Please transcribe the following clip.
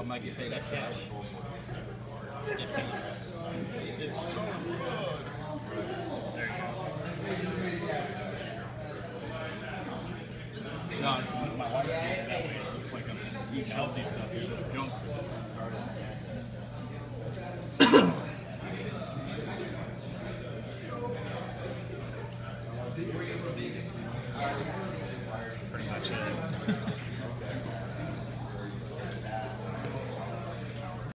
I might get paid that cash. Get paid. It's so good. There you go. No, it's my wife's eating that way. It looks like I'm eating healthy stuff. It's just junk food. Pretty much it.